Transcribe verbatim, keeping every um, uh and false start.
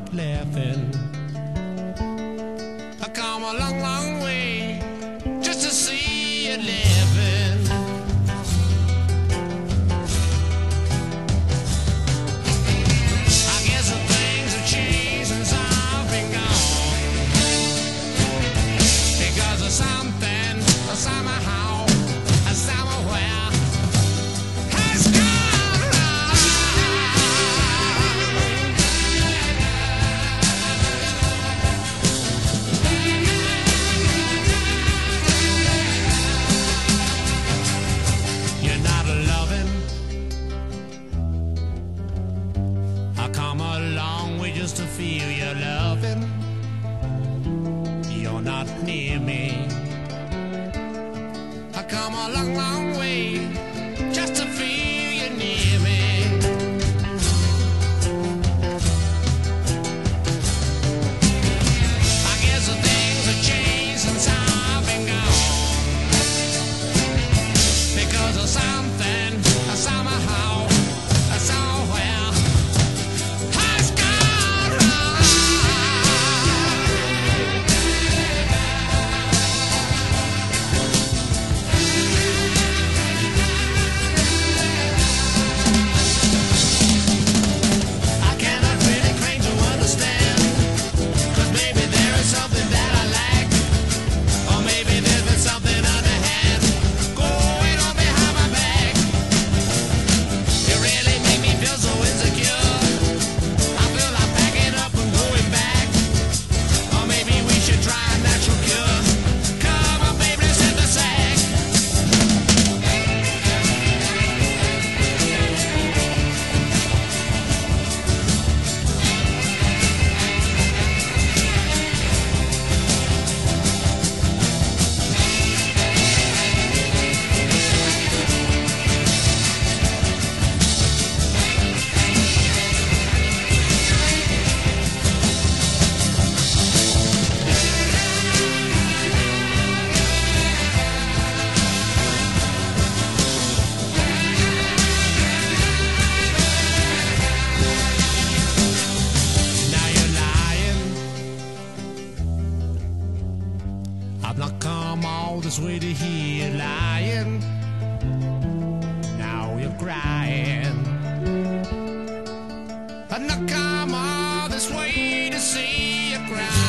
laughing. I come a long, long way just to see you living. I guess the things have changed since I've been gone, because of something, somehow, somewhere has gone wrong. You're not loving. I come a long way just to feel your loving. You're not near me. I come a long, long way just to feel you near me. I guess the things have changed since I've been gone, because of something, somehow, somewhere has gone wrong. I cannot really claim to understand, 'cause maybe there is something that I lack, or maybe there's been something underhand going on behind my back. You really make me feel so insecure. I feel like packing up and going back, or maybe we should try a natural cure. Come on, baby, let's hit the sack. Now you're lying. I've not come all this way to hear you lying. Now you're crying. I've not come all this way to see you cry.